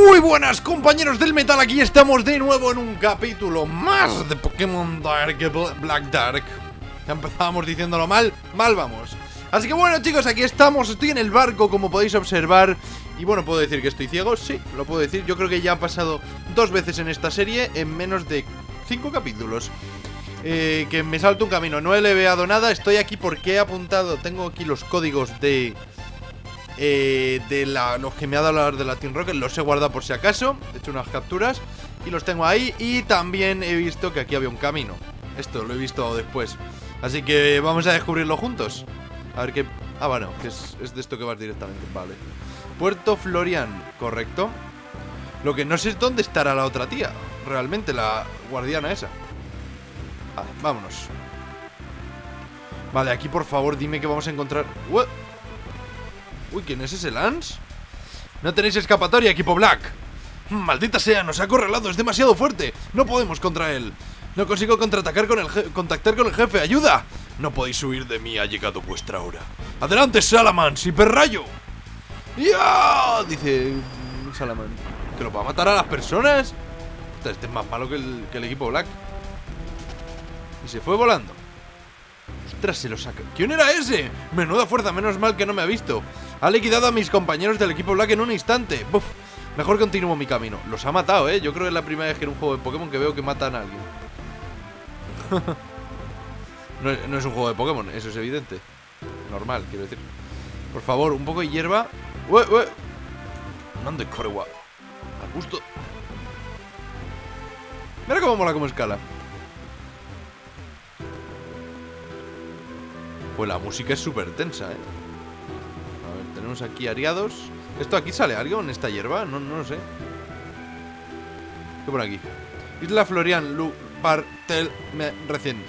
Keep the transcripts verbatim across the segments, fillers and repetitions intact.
Muy buenas compañeros del metal, aquí estamos de nuevo en un capítulo más de Pokémon Dark, Black Dark. Ya empezábamos diciéndolo mal, mal vamos. Así que bueno chicos, aquí estamos, estoy en el barco como podéis observar. Y bueno, ¿puedo decir que estoy ciego? Sí, lo puedo decir, yo creo que ya ha pasado dos veces en esta serie en menos de cinco capítulos. Eh, que me salto un camino, no he leveado nada, estoy aquí porque he apuntado, tengo aquí los códigos de... Eh, de la, los que me ha dado la de la Team Rocket, los he guardado por si acaso. He hecho unas capturas y los tengo ahí. Y también he visto que aquí había un camino. Esto lo he visto después. Así que vamos a descubrirlo juntos. A ver qué... Ah, bueno, que es, es de esto que vas directamente. Vale. Puerto Florian, correcto. Lo que no sé es dónde estará la otra tía. Realmente, la guardiana esa. Vale, vámonos. Vale, aquí por favor dime que vamos a encontrar... ¿What? Uy, ¿quién es ese Lance? No tenéis escapatoria, equipo Black. Maldita sea, nos ha acorralado, es demasiado fuerte. No podemos contra él. No consigo contraatacar con el contactar con el jefe, ayuda. No podéis huir de mí, ha llegado vuestra hora. Adelante, Salamence, hiperrayo. ¡Ya! Dice Salamence. ¿Que lo va a matar a las personas? Este es más malo que el, que el equipo Black. Y se fue volando. Ostras, se lo saca. ¿Quién era ese? Menuda fuerza, menos mal que no me ha visto. Ha liquidado a mis compañeros del equipo Black en un instante. Buf, mejor continúo mi camino. Los ha matado, eh. Yo creo que es la primera vez que en un juego de Pokémon que veo que matan a alguien. no, es, no es un juego de Pokémon, eso es evidente. Normal, quiero decir. Por favor, un poco de hierba. ¡Ue, ue! Nande Korewa. A gusto. Mira cómo mola como escala. Pues la música es súper tensa, eh. A ver, tenemos aquí ariados. ¿Esto aquí sale algo en esta hierba? No, no lo sé. ¿Qué por aquí? Isla Florian, Lu, Partel, me, recién.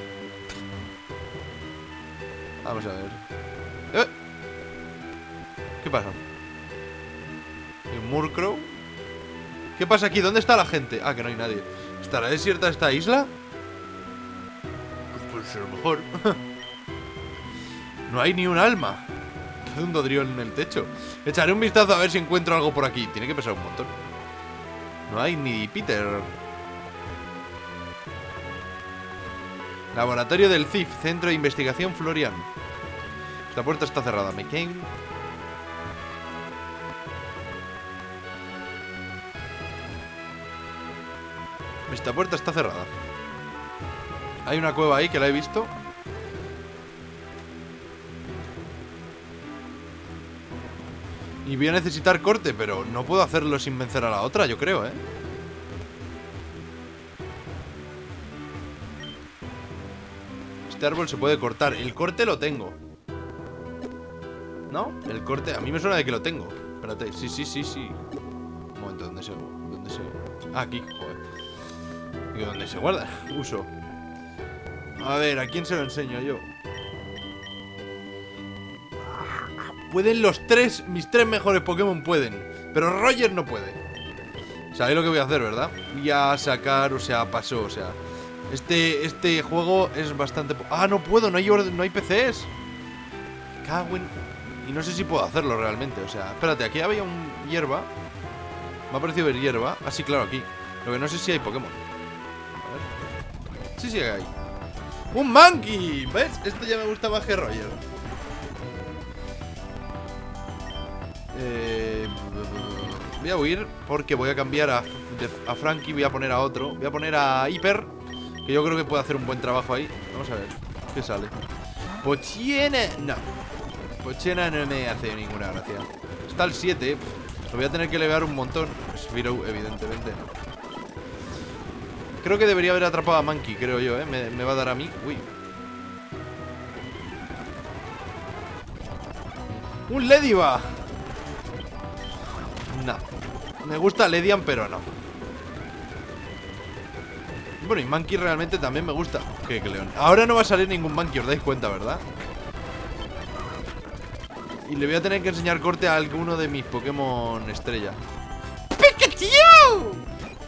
Vamos a ver. ¿Eh? ¿Qué pasa? ¿Un Murkrow? ¿Qué pasa aquí? ¿Dónde está la gente? Ah, que no hay nadie. ¿Estará desierta esta isla? Pues puede ser mejor. No hay ni un alma. ¿Qué hace un Dodrio en el techo? Echaré un vistazo a ver si encuentro algo por aquí. Tiene que pesar un montón. No hay ni Peter. Laboratorio del C I F, Centro de Investigación Florian. Esta puerta está cerrada. ¿Me quedo? Esta puerta está cerrada. Hay una cueva ahí que la he visto. Y voy a necesitar corte, pero no puedo hacerlo sin vencer a la otra, yo creo, ¿eh? Este árbol se puede cortar. El corte lo tengo. ¿No? El corte... A mí me suena de que lo tengo. Espérate. Sí, sí, sí, sí. Un momento, ¿dónde se... ¿Dónde se... Ah, aquí, joder. Digo, ¿dónde se guarda? Uso. A ver, ¿a quién se lo enseño yo? Pueden los tres, mis tres mejores Pokémon pueden. Pero Roger no puede. Sabéis lo que voy a hacer, ¿verdad? Voy a sacar, o sea, pasó, o sea. Este, este juego es bastante... Ah, no puedo, no hay, no hay P Cs. Cago en... Y no sé si puedo hacerlo realmente, o sea. Espérate, aquí había un hierba. Me ha parecido ver hierba. Ah, sí, claro, aquí. Lo que no sé si hay Pokémon. A ver. Sí, sí hay. ¡Un Monkey! ¿Ves? Esto ya me gusta más que Roger. Eh, voy a huir porque voy a cambiar a, a Frankie. Voy a poner a otro. Voy a poner a Hiper, que yo creo que puede hacer un buen trabajo ahí. Vamos a ver qué sale. Pochiena. No, Pochiena no me hace ninguna gracia. Está el siete. Lo voy a tener que levear un montón. Spiro, evidentemente no. Creo que debería haber atrapado a Monkey, creo yo, ¿eh? Me, me va a dar a mí. Uy. ¡Un Lediva! No. Me gusta Ledian, pero no. Bueno, y Monkey realmente también me gusta. ¿Qué, qué león? Ahora no va a salir ningún Monkey, os dais cuenta, ¿verdad? Y le voy a tener que enseñar corte a alguno de mis Pokémon estrella. ¡Pikachu!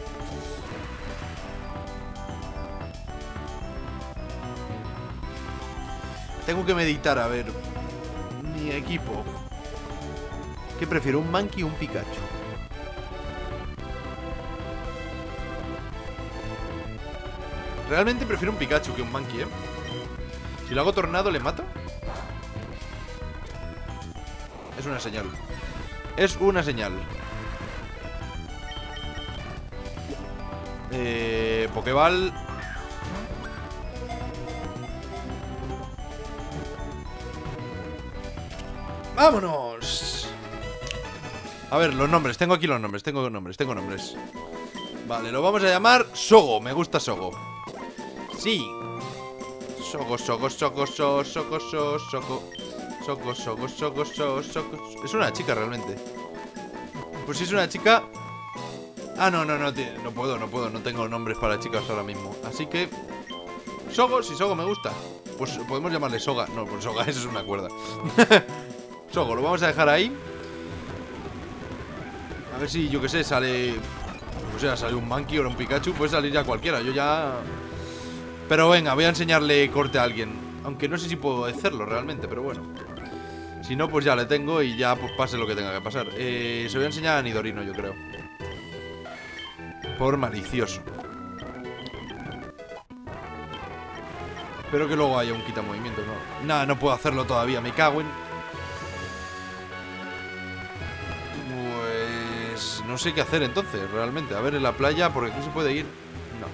Tengo que meditar, a ver. Mi equipo. ¿Qué prefiero, un Monkey o un Pikachu? Realmente prefiero un Pikachu que un Mankey, ¿eh? Si lo hago tornado, ¿le mato? Es una señal. Es una señal. Eh... Pokéball. ¡Vámonos! A ver, los nombres. Tengo aquí los nombres. Tengo nombres. Tengo nombres. Vale, lo vamos a llamar Sogo. Me gusta Sogo. Sí. Sogo, Sogo, Sogo, Sogo, Sogo, Sogo, Sogo. Sogo, Sogo, Sogo, Sogo, Sogo. Es una chica realmente. Pues si es una chica... Ah, no, no, no, no puedo, no puedo. No tengo nombres para chicas ahora mismo. Así que... Sogo, si Sogo me gusta. Pues podemos llamarle Soga. No, pues Soga, eso es una cuerda. Sogo, lo vamos a dejar ahí. A ver si, yo que sé, sale... O sea, sale un Mankey o un Pikachu. Puede salir ya cualquiera, yo ya... Pero venga, voy a enseñarle corte a alguien. Aunque no sé si puedo hacerlo realmente, pero bueno. Si no, pues ya le tengo y ya pues pase lo que tenga que pasar. eh, Se voy a enseñar a Nidorino, yo creo. Por malicioso. Espero que luego haya un quitamovimientos, ¿no? Nada, no puedo hacerlo todavía, me cago en... Pues... No sé qué hacer entonces, realmente. A ver, en la playa, ¿por aquí se puede ir? No.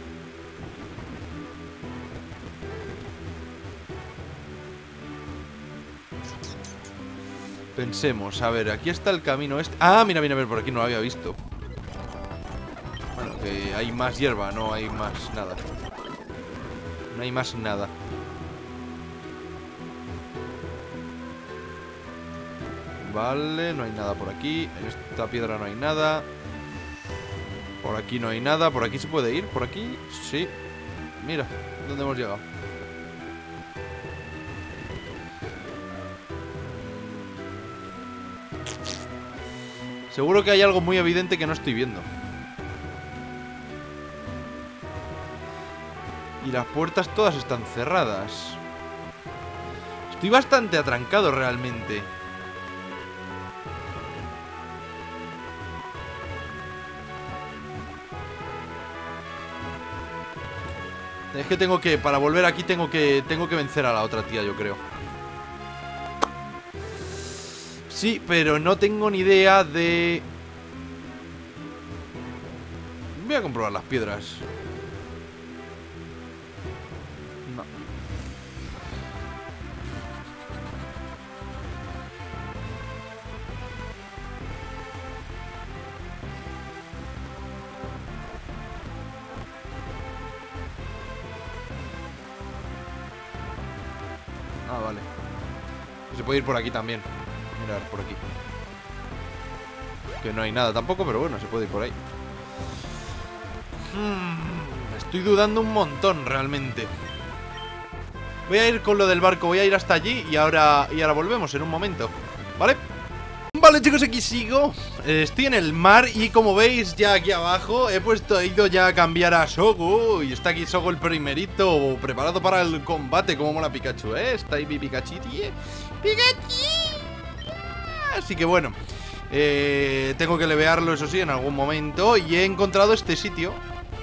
Pensemos, a ver, aquí está el camino este. Ah, mira, mira, a ver, por aquí no lo había visto. Bueno, que hay más hierba, no hay más nada. No hay más nada. Vale, no hay nada por aquí. En esta piedra no hay nada. Por aquí no hay nada. ¿Por aquí se puede ir? ¿Por aquí? Sí. Mira, ¿dónde hemos llegado? Seguro que hay algo muy evidente que no estoy viendo. Y las puertas todas están cerradas. Estoy bastante atrancado realmente. Es que tengo que, para volver aquí tengo que, tengo que vencer a la otra tía, yo creo. Sí, pero no tengo ni idea de... Voy a comprobar las piedras. No. Ah, vale. Se puede ir por aquí también. Mirar, por aquí. Que no hay nada tampoco, pero bueno, se puede ir por ahí. hmm, Estoy dudando un montón, realmente. Voy a ir con lo del barco, voy a ir hasta allí y ahora, y ahora volvemos en un momento, ¿vale? Vale, chicos, aquí sigo. eh, Estoy en el mar y como veis ya aquí abajo he puesto, he ido ya a cambiar a Sogo. Y está aquí Sogo el primerito, preparado para el combate. Como mola Pikachu, ¿eh? Está ahí mi Pikachu, tío. Pikachu. Así que bueno, eh, tengo que levearlo, eso sí, en algún momento. Y he encontrado este sitio,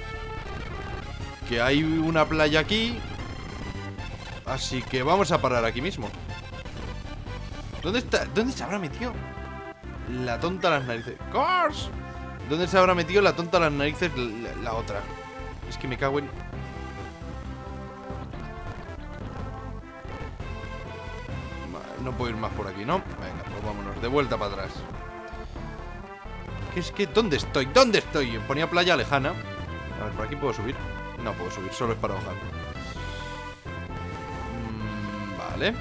que hay una playa aquí. Así que vamos a parar aquí mismo. ¿Dónde está? ¿Dónde se habrá metido? La tonta a las narices. ¡Cors! ¿Dónde se habrá metido la tonta a las narices la, la otra? Es que me cago en... No puedo ir más por aquí, ¿no? Venga, pues vámonos, de vuelta para atrás. ¿Qué es que? ¿Dónde estoy? ¿Dónde estoy? Ponía playa lejana. A ver, ¿por aquí puedo subir? No puedo subir, solo es para bajar. mm, Vale.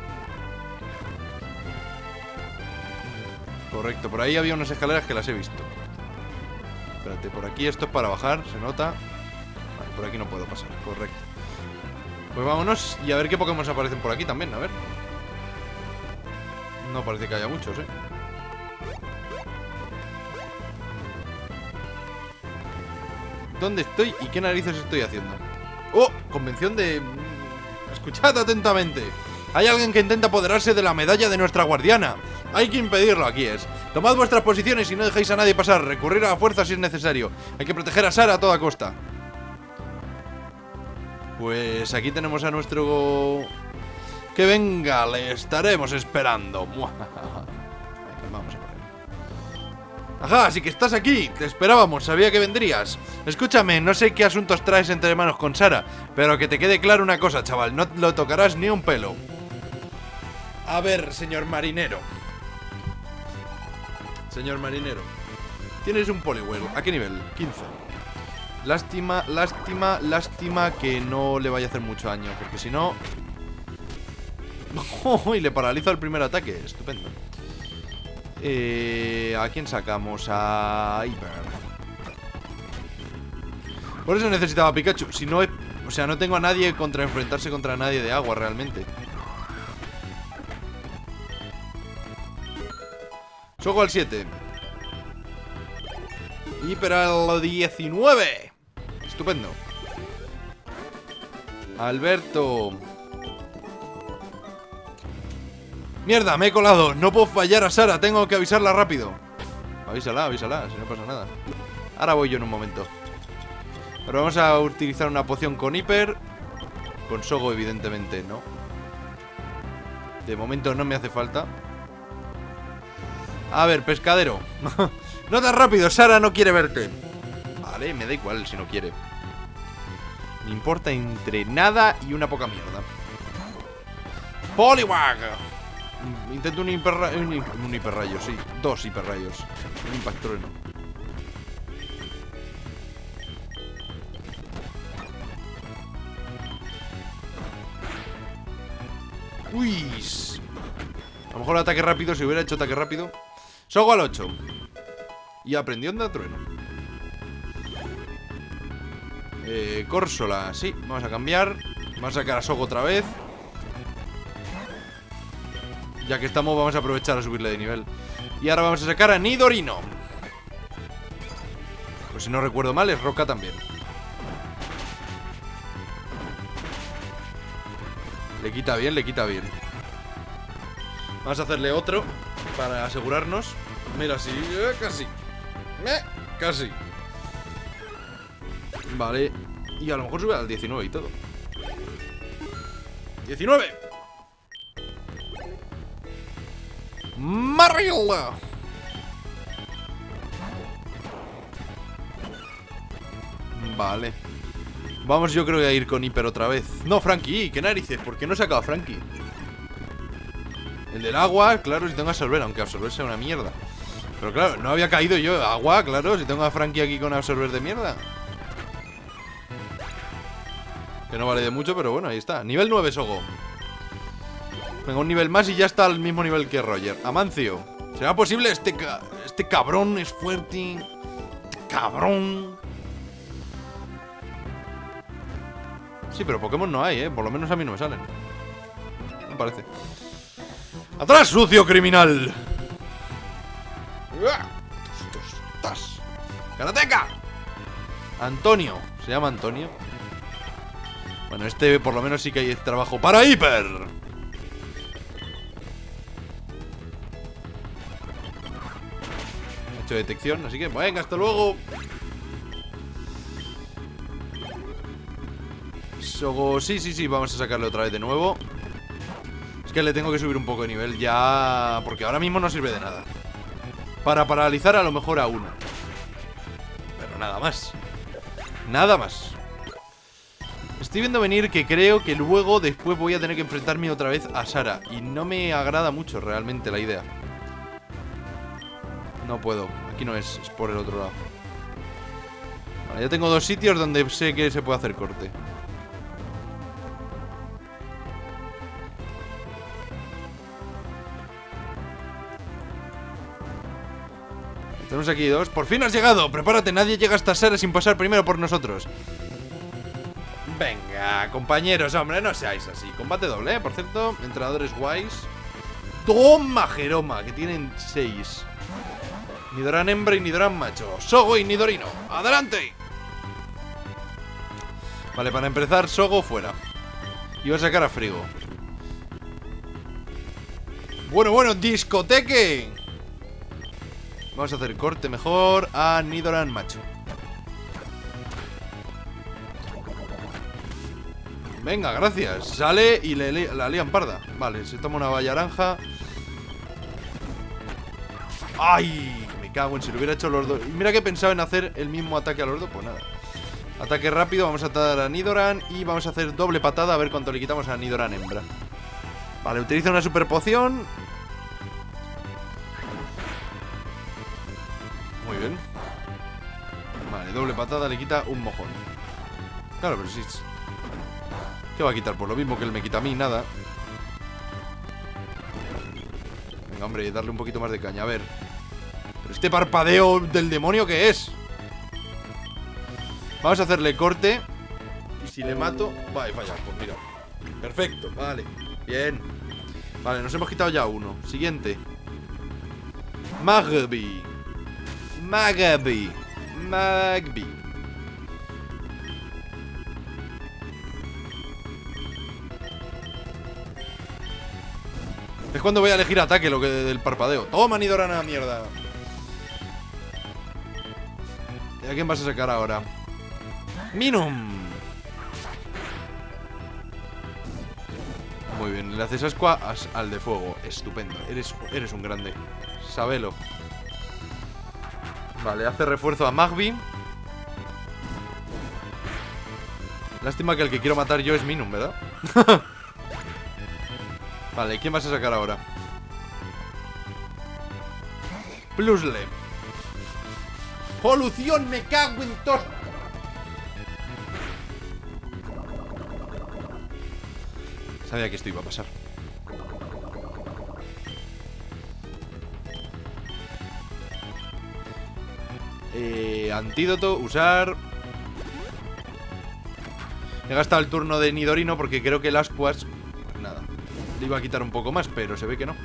Correcto, por ahí había unas escaleras que las he visto. Espérate, por aquí esto es para bajar, se nota. Vale, por aquí no puedo pasar, correcto. Pues vámonos y a ver qué Pokémon aparecen por aquí también, a ver. No parece que haya muchos, ¿eh? ¿Dónde estoy y qué narices estoy haciendo? ¡Oh! Convención de... Escuchad atentamente. Hay alguien que intenta apoderarse de la medalla de nuestra guardiana. Hay que impedirlo, aquí es. Tomad vuestras posiciones y no dejéis a nadie pasar. Recurrir a la fuerza si es necesario. Hay que proteger a Sara a toda costa. Pues aquí tenemos a nuestro... Que venga, le estaremos esperando. Vamos a poner. Ajá, así que estás aquí. Te esperábamos, sabía que vendrías. Escúchame, no sé qué asuntos traes entre manos con Sara, pero que te quede claro una cosa, chaval. No lo tocarás ni un pelo. A ver, señor marinero. Señor marinero, tienes un Poliwhirl. ¿A qué nivel? quince. Lástima, lástima, lástima que no le vaya a hacer mucho daño, porque si no... Oh, y le paraliza el primer ataque. Estupendo. eh, ¿A quién sacamos? A Hyper. Por eso necesitaba a Pikachu. Si no, he... o sea, no tengo a nadie contra enfrentarse contra nadie de agua realmente. Sogo al siete. Hyper al diecinueve. Estupendo. Alberto. Mierda, me he colado. No puedo fallar a Sara. Tengo que avisarla rápido. Avísala, avísala, si no pasa nada. Ahora voy yo en un momento. Pero vamos a utilizar una poción con Hyper. Con Sogo, evidentemente, ¿no? De momento no me hace falta. A ver, pescadero. No tan rápido, Sara no quiere verte. Vale, me da igual si no quiere. Me importa entre nada y una poca mierda. Poliwag. Intento un hiperrayo. Un, un hiperrayo, sí. Dos hiperrayos. Un impactrueno. Uy. A lo mejor ataque rápido, si hubiera hecho ataque rápido. Sogo al ocho. Y aprendió onda trueno. Eh, Córsola, sí, vamos a cambiar. Vamos a sacar a Sogo otra vez. Ya que estamos, vamos a aprovechar a subirle de nivel. Y ahora vamos a sacar a Nidorino. Pues si no recuerdo mal, es roca también. Le quita bien, le quita bien. Vamos a hacerle otro para asegurarnos. Mira, sí, eh, casi eh, Casi. Vale. Y a lo mejor sube al diecinueve y todo. diecinueve. Marilla. Vale. Vamos, yo creo que a ir con Hyper otra vez. No, Frankie, qué narices, ¿por qué no he sacado a Frankie? El del agua, claro, si tengo a absorber, aunque absorber sea una mierda. Pero claro, no había caído yo. Agua, claro, si tengo a Frankie aquí con absorber de mierda. Que no vale de mucho, pero bueno, ahí está. Nivel nueve, Sogo. Venga, un nivel más y ya está al mismo nivel que Roger. Amancio. ¿Será posible? Este, ca este cabrón es fuerte. Este cabrón. Sí, pero Pokémon no hay, ¿eh? Por lo menos a mí no me salen. Me parece. ¡Atrás, sucio criminal! ¡Estás! ¡Karateka! Antonio. ¿Se llama Antonio? Bueno, este por lo menos sí que hay trabajo para Hyper. He hecho detección, así que venga, hasta luego. Sogo, sí, sí, sí, vamos a sacarle otra vez de nuevo. Es que le tengo que subir un poco de nivel ya, porque ahora mismo no sirve de nada. Para paralizar a lo mejor a uno. Pero nada más. Nada más. Estoy viendo venir que creo que luego después voy a tener que enfrentarme otra vez a Sara. Y no me agrada mucho realmente la idea. No puedo, aquí no es, es por el otro lado. Vale, ya tengo dos sitios donde sé que se puede hacer corte. Tenemos aquí dos. ¡Por fin has llegado! Prepárate, nadie llega hasta Sara sin pasar primero por nosotros. Venga, compañeros, hombre, no seáis así. Combate doble, ¿eh? Por cierto, entrenadores guays. Toma, Jeroma, que tienen seis. Nidoran hembra y Nidoran macho. Sogo y Nidorino, ¡adelante! Vale, para empezar, Sogo fuera. Y voy a sacar a Frigo. Bueno, bueno, discoteque. Vamos a hacer corte mejor a Nidoran macho. Venga, gracias. Sale y le, le, la lían parda. Vale, se toma una valla naranja. ¡Ay! Me cago en si lo hubiera hecho los dos. Mira que pensaba en hacer el mismo ataque a los dos. Pues nada. Ataque rápido, vamos a atar a Nidoran. Y vamos a hacer doble patada a ver cuánto le quitamos a Nidoran hembra. Vale, utiliza una super poción. Muy bien. Vale, doble patada le quita un mojón. Claro, pero sí. ¿Qué va a quitar? Por lo mismo que él me quita a mí, nada. Venga, hombre, darle un poquito más de caña, a ver. Pero este parpadeo del demonio, ¿qué es? Vamos a hacerle corte. Y si le mato... Vale, falla, pues mira. Perfecto, vale, bien. Vale, nos hemos quitado ya uno. Siguiente. Magby. Magby. Magby. Es cuando voy a elegir ataque, lo que del parpadeo. Toma, Nidoran, a la mierda. ¿Y a quién vas a sacar ahora? Minun. Muy bien, le haces ascua al de fuego. Estupendo, eres, eres un grande. Sabelo. Vale, hace refuerzo a Magby. Lástima que el que quiero matar yo es Minun, ¿verdad? Vale, ¿quién vas a sacar ahora? Plusle. Polución, me cago en todo. Sabía que esto iba a pasar. Eh, antídoto, usar. He gastado el turno de Nidorino porque creo que el Ascuas, pues nada, le iba a quitar un poco más, pero se ve que no.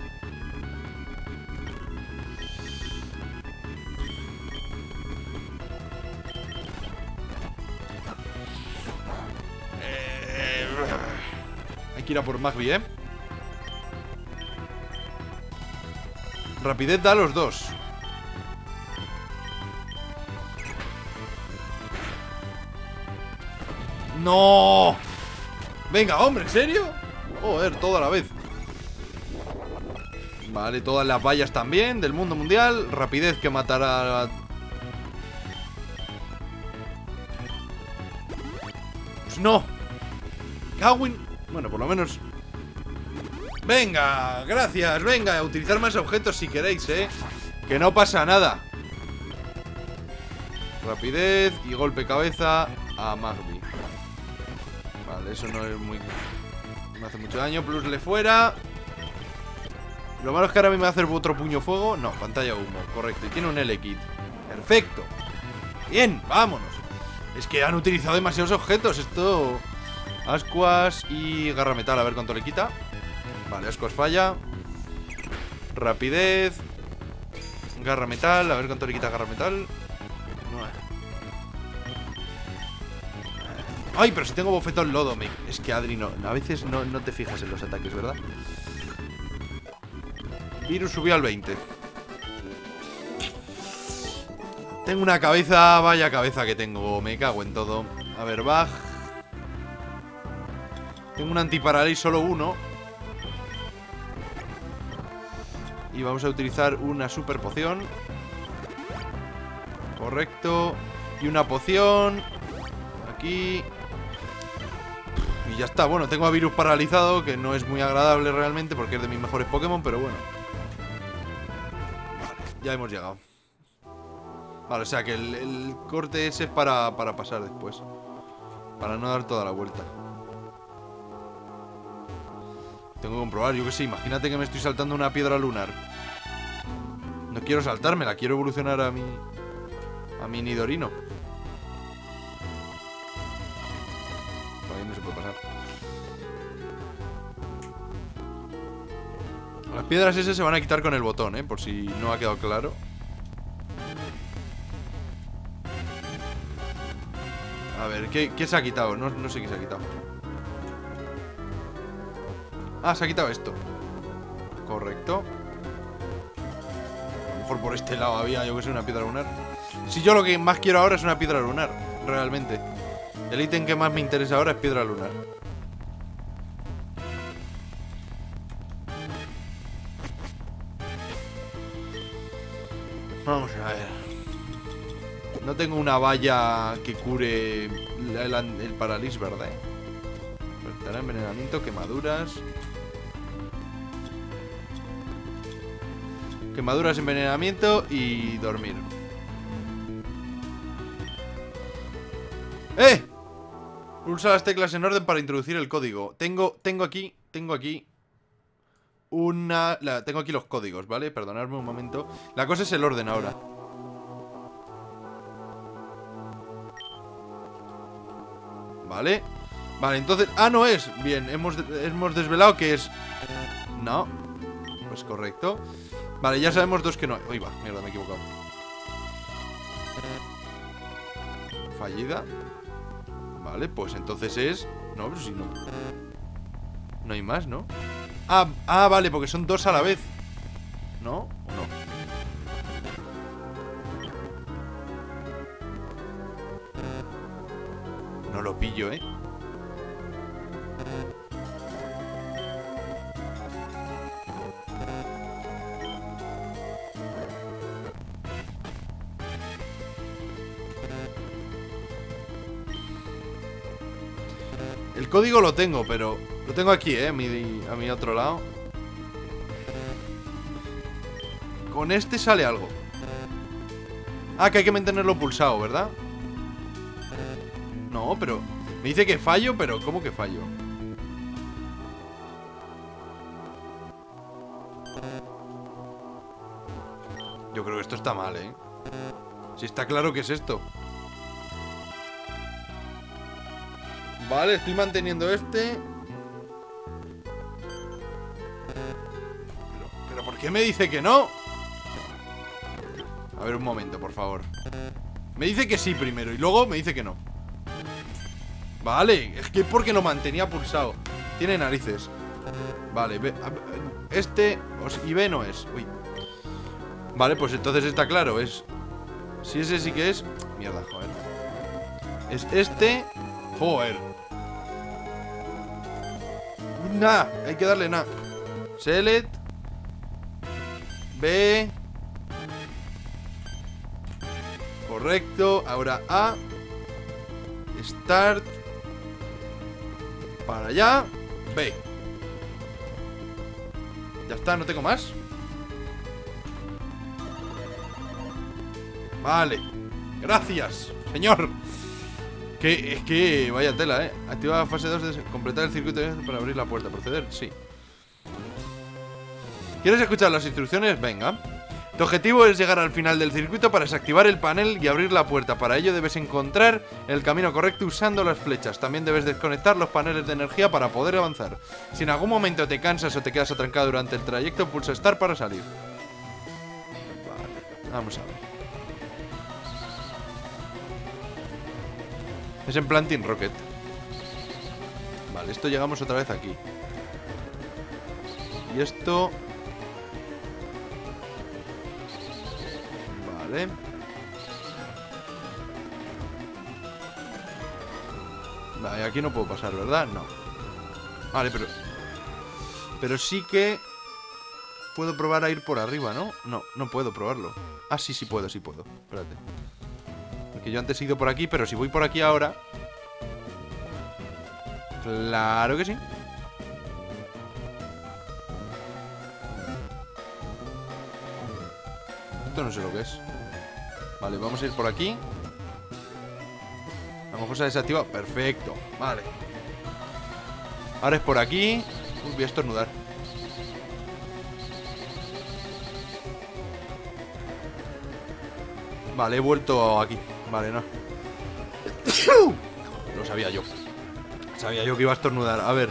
eh, Hay que ir a por Magby, ¿eh? Rapidez da a los dos. ¡No! Venga, hombre, ¿en serio? Joder, toda la vez. Vale, todas las vallas también del mundo mundial. Rapidez que matará a... Pues no. Cagwin. Bueno, por lo menos... Venga, gracias, venga, a utilizar más objetos si queréis, ¿eh? Que no pasa nada. Rapidez y golpe cabeza a Magby. Vale, eso no es muy... Me hace mucho daño, plus le fuera. Lo malo es que ahora a mí me va a hacer otro puño fuego. No, pantalla humo, correcto. Y tiene un L-Kit. Perfecto. Bien, vámonos. Es que han utilizado demasiados objetos. Esto... Ascuas y garra metal, a ver cuánto le quita. Vale, Ascuas falla. Rapidez. Garra metal, a ver cuánto le quita garra metal. Ay, pero si tengo bofetón lodo, me... Es que Adri no... A veces no, no te fijas en los ataques, ¿verdad? Virus subió al veinte. Tengo una cabeza... Vaya cabeza que tengo. Me cago en todo. A ver, Baj. Tengo un antiparalí, solo uno. Y vamos a utilizar una super poción. Correcto. Y una poción. Aquí. Y ya está, bueno, tengo a Virus paralizado, que no es muy agradable realmente porque es de mis mejores Pokémon, pero bueno. Vale, ya hemos llegado. Vale, o sea que el, el corte ese es para, para pasar después. Para no dar toda la vuelta. Tengo que comprobar, yo que sé, imagínate que me estoy saltando una piedra lunar. No quiero saltármela, quiero evolucionar a mi... A mi Nidorino. Ahí no se puede pasar. Las piedras esas se van a quitar con el botón, ¿eh? Por si no ha quedado claro. A ver, ¿qué, qué se ha quitado? No, no sé qué se ha quitado. Ah, se ha quitado esto. Correcto. A lo mejor por este lado había, yo que sé, una piedra lunar. Si yo lo que más quiero ahora es una piedra lunar, realmente. El ítem que más me interesa ahora es piedra lunar. Vamos a ver. No tengo una valla que cure el, el, el paralís, ¿verdad? Estará envenenamiento, quemaduras. Quemaduras, envenenamiento y dormir. ¡Eh! Pulsa las teclas en orden para introducir el código. Tengo, tengo aquí, tengo aquí una... La, tengo aquí los códigos, ¿vale? Perdonadme un momento. La cosa es el orden ahora. Vale. Vale, entonces... Ah, no es. Bien, hemos, hemos desvelado que es... No. Pues correcto. Vale, ya sabemos dos que no... Uy, va, mierda, me he equivocado. Fallida. Vale, pues entonces es... No, pero si no... No hay más, ¿no? Ah, ah, vale, porque son dos a la vez. ¿No? ¿O no? No lo pillo, ¿eh? El código lo tengo, pero... Lo tengo aquí, ¿eh? A mi, a mi otro lado. Con este sale algo. Ah, que hay que mantenerlo pulsado, ¿verdad? No, pero... Me dice que fallo, pero ¿cómo que fallo? Yo creo que esto está mal, ¿eh? Si está claro que es esto. Vale, estoy manteniendo este. Pero, pero ¿por qué me dice que no? A ver, un momento, por favor. Me dice que sí primero y luego me dice que no. Vale, es que porque lo mantenía pulsado. Tiene narices. Vale, B, este y B no es. Uy. Vale, pues entonces está claro. Es... Si ese sí que es... Mierda, joder. Es este... Joder. Nah, hay que darle nada. Select. B. Correcto. Ahora A. Start. Para allá. B. Ya está, no tengo más. Vale. Gracias, señor. Que es que vaya tela, eh. Activa la fase dos de completar el circuito para abrir la puerta. Proceder, sí. ¿Quieres escuchar las instrucciones? Venga. Tu objetivo es llegar al final del circuito para desactivar el panel y abrir la puerta. Para ello debes encontrar el camino correcto usando las flechas. También debes desconectar los paneles de energía para poder avanzar. Si en algún momento te cansas o te quedas atrancado durante el trayecto, pulsa Start para salir. Vale, vamos a ver. Es en plan Team Rocket. Vale, esto llegamos otra vez aquí. Y esto... Vale. Vale, aquí no puedo pasar, ¿verdad? No. Vale, pero... Pero sí que... Puedo probar a ir por arriba, ¿no? No, no puedo probarlo. Ah, sí, sí puedo, sí puedo. Espérate. Porque yo antes he ido por aquí, pero si voy por aquí ahora... Claro que sí. Esto no sé lo que es. Vale, vamos a ir por aquí. A lo mejor se ha desactivado. Perfecto, vale. Ahora es por aquí. Uy, voy a estornudar. Vale, he vuelto aquí. Vale, no. Lo sabía yo. Sabía yo que iba a estornudar. A ver.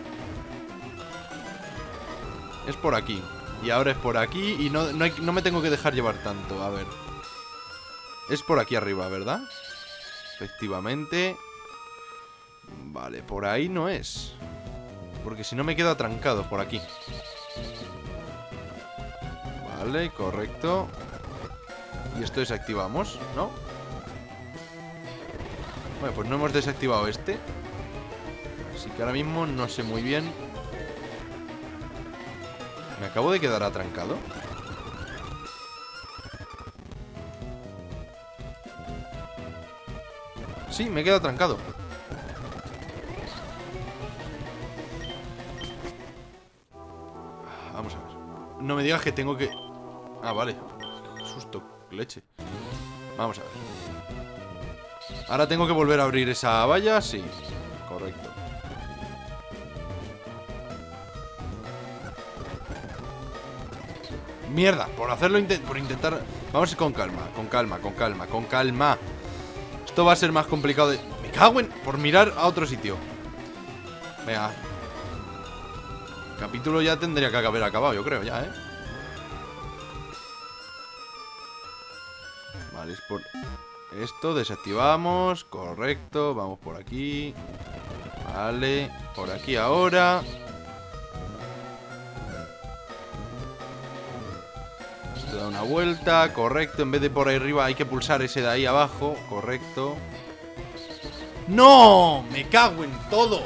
Es por aquí. Y ahora es por aquí. Y no, no, hay, no me tengo que dejar llevar tanto. A ver. Es por aquí arriba, ¿verdad? Efectivamente. Vale, por ahí no es. Porque si no me quedo atrancado por aquí. Vale, correcto. Y esto desactivamos, ¿no? Bueno, pues no hemos desactivado este. Así que ahora mismo no sé muy bien. ¿Me acabo de quedar atrancado? Sí, me he quedado atrancado. Vamos a ver. No me digas que tengo que... Ah, vale. Qué susto, leche. Vamos a ver. Ahora tengo que volver a abrir esa valla. Sí, correcto. Mierda, por hacerlo, intent por intentar... Vamos con calma, con calma, con calma, con calma. Esto va a ser más complicado de... Me cago en... Por mirar a otro sitio. Venga. El capítulo ya tendría que haber acabado, yo creo, ya, ¿eh? Vale, es por... Esto, desactivamos. Correcto, vamos por aquí. Vale, por aquí ahora. Esto da una vuelta, correcto. En vez de por ahí arriba hay que pulsar ese de ahí abajo. Correcto. ¡No! ¡Me cago en todo!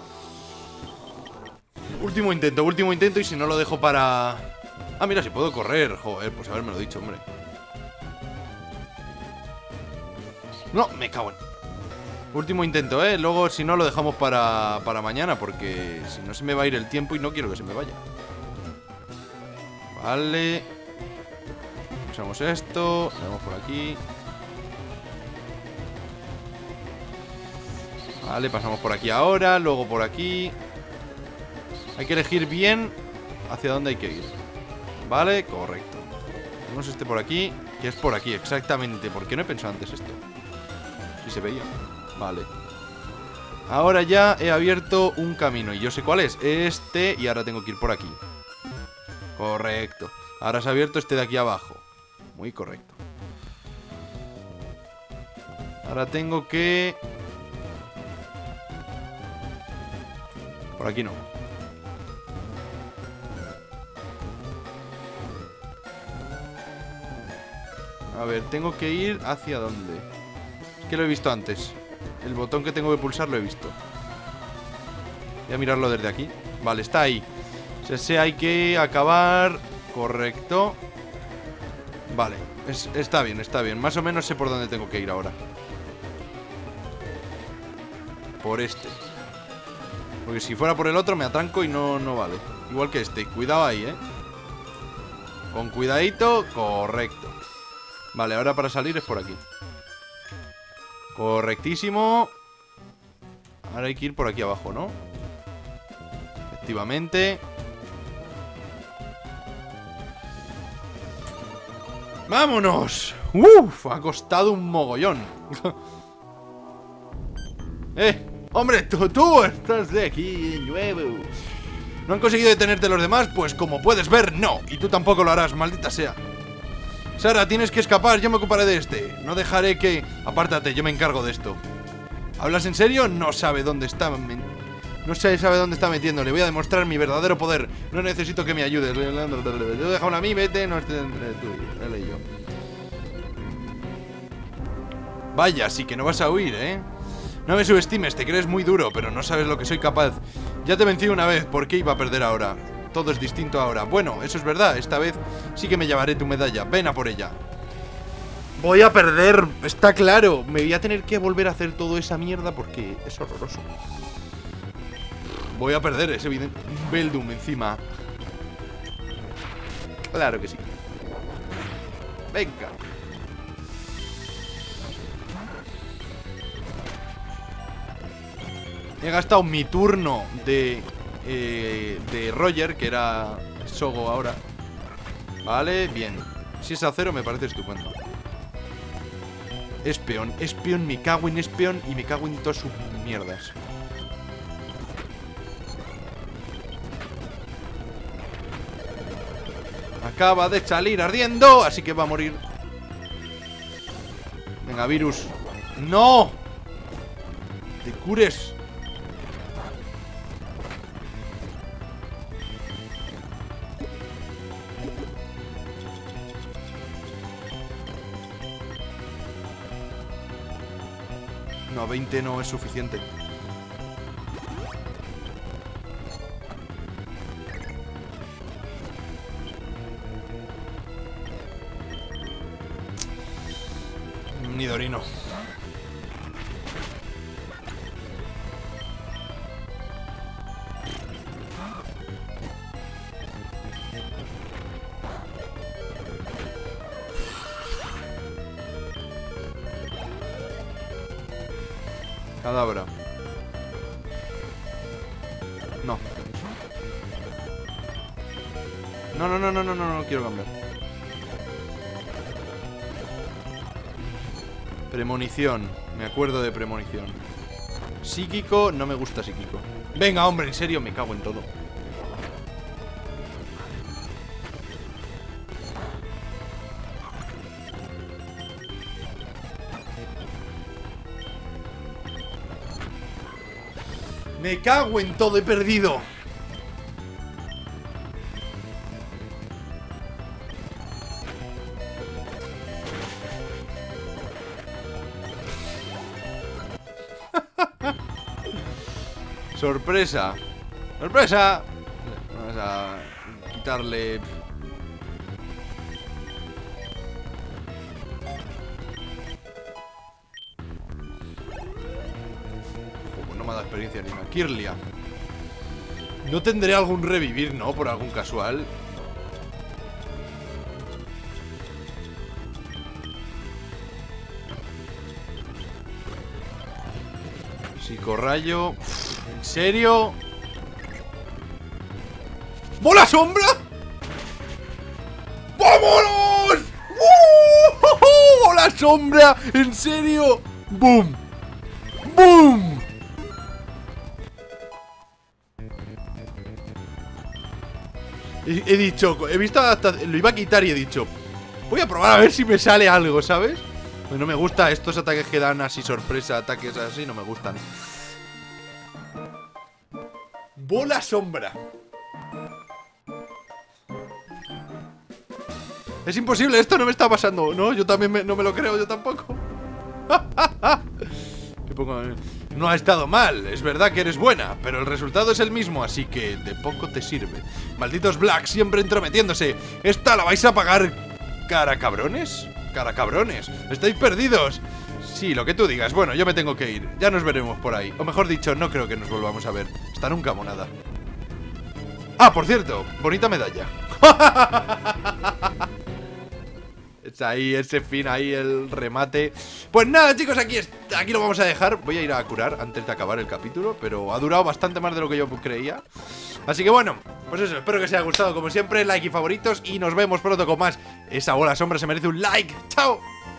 Último intento, último intento. Y si no lo dejo para... Ah, mira, si puedo correr. Joder, pues habérmelo dicho, hombre. No, me cago en... Último intento, ¿eh? Luego, si no, lo dejamos para, para mañana. Porque si no se me va a ir el tiempo y no quiero que se me vaya. Vale. Usamos esto. Vamos por aquí. Vale, pasamos por aquí ahora. Luego por aquí. Hay que elegir bien hacia dónde hay que ir. Vale, correcto. Tenemos este por aquí. Que es por aquí, exactamente. ¿Por qué no he pensado antes esto? Si se veía. Vale. Ahora ya he abierto un camino. Y yo sé cuál es. Este. Y ahora tengo que ir por aquí. Correcto. Ahora se ha abierto este de aquí abajo. Muy correcto. Ahora tengo que... Por aquí no. A ver, tengo que ir hacia dónde. Es que lo he visto antes. El botón que tengo que pulsar lo he visto. Voy a mirarlo desde aquí. Vale, está ahí. O sea, ese hay que acabar. Correcto. Vale, es, está bien, está bien. Más o menos sé por dónde tengo que ir ahora. Por este. Porque si fuera por el otro me atranco y no, no vale. Igual que este, cuidado ahí, eh. Con cuidadito, correcto. Vale, ahora para salir es por aquí. Correctísimo. Ahora hay que ir por aquí abajo, ¿no? Efectivamente. ¡Vámonos! ¡Uf! Ha costado un mogollón. ¡Eh! ¡Hombre, tú, tú estás de aquí nuevo! ¿No han conseguido detenerte los demás? Pues como puedes ver, no. Y tú tampoco lo harás, maldita sea. Sara, tienes que escapar, yo me ocuparé de este. No dejaré que... Apártate, yo me encargo de esto. ¿Hablas en serio? No sabe dónde está... No sé, sabe dónde está metiendo. Le voy a demostrar mi verdadero poder. No necesito que me ayudes. Déjame a mí, vete. No estés entre tú. Dale yo. Vaya, sí que no vas a huir, ¿eh? No me subestimes, te crees muy duro, pero no sabes lo que soy capaz. Ya te vencí una vez, ¿por qué iba a perder ahora? Todo es distinto ahora. Bueno, eso es verdad, esta vez sí que me llevaré tu medalla. Ven a por ella. Voy a perder, está claro. Me voy a tener que volver a hacer toda esa mierda porque es horroroso. Voy a perder, es evidente. Un Beldum encima. Claro que sí. Venga. He gastado mi turno de... Eh, de Roger, que era Sogo ahora. Vale, bien. Si es a cero me parece estupendo. Espeón, espeón, me cago en espeón y me cago en todas sus mierdas. Acaba de salir ardiendo, así que va a morir. Venga, virus. ¡No! ¡Te cures! No, veinte no es suficiente. Nidorino. Cadabra. No. No, no, no, no, no, no, no quiero cambiar. Premonición. Me acuerdo de premonición. Psíquico, no me gusta psíquico. Venga, hombre, en serio, me cago en todo. Me cago en todo, he perdido. Sorpresa. Sorpresa. Vamos a quitarle. No me da experiencia ni una Kirlia. No tendré algún revivir, ¿no? Por algún casual. Psicorrayo. ¿En serio? ¡Bola sombra! ¡Vámonos! ¡Uh! ¡Bola sombra! ¿En serio? ¡Boom! ¡Boom! He, he dicho, he visto hasta, lo iba a quitar y he dicho, voy a probar a ver si me sale algo, ¿sabes? Pues no me gusta estos ataques que dan así sorpresa, ataques así, no me gustan. Bola sombra. Es imposible, esto no me está pasando. No, yo también me, no me lo creo, yo tampoco. No ha estado mal, es verdad que eres buena, pero el resultado es el mismo, así que de poco te sirve. Malditos Black, siempre entrometiéndose. ¿Esta la vais a pagar cara cabrones? Cara cabrones, estáis perdidos. Sí, lo que tú digas. Bueno, yo me tengo que ir, ya nos veremos por ahí. O mejor dicho, no creo que nos volvamos a ver. Hasta nunca, monada. Ah, por cierto, bonita medalla. Es ahí, ese fin, ahí el remate. Pues nada, chicos, aquí, aquí lo vamos a dejar. Voy a ir a curar antes de acabar el capítulo, pero ha durado bastante más de lo que yo creía. Así que bueno, pues eso, espero que os haya gustado. Como siempre, like y favoritos. Y nos vemos pronto con más. Esa bola sombra se merece un like. ¡Chao!